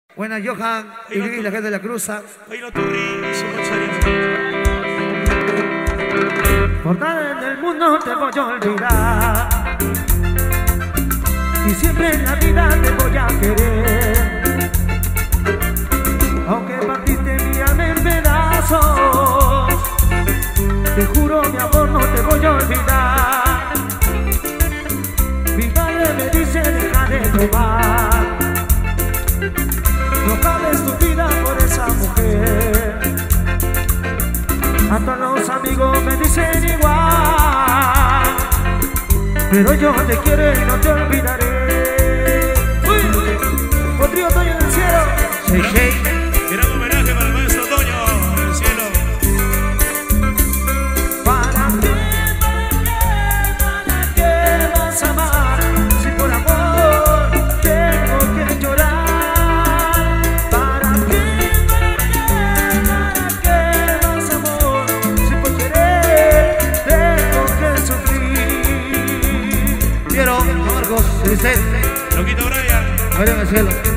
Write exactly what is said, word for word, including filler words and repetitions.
Buenas, Johan y Luis, la gente de la Cruza. Por nada en el mundo te voy a olvidar, y siempre en la vida te voy a querer. Aunque partiste mi alma en pedazos, te juro mi amor no te voy a olvidar. Mi padre me dice deja de tomar, no cabes tu vida por esa mujer. A todos los amigos me dicen igual, pero yo te quiero y no te olvidaré. Uy, uy. Potrillo Toño en el cielo. Hey, hey. Gran homenaje para el maestro Toño en el cielo. ¿Para qué, para qué vas a amar si por amor tengo que llorar? ¿Para qué, para qué, para qué vas a amor si por querer tengo que sufrir? Quiero, Marcos, Grisel. Loquito Brian. A ver en el cielo.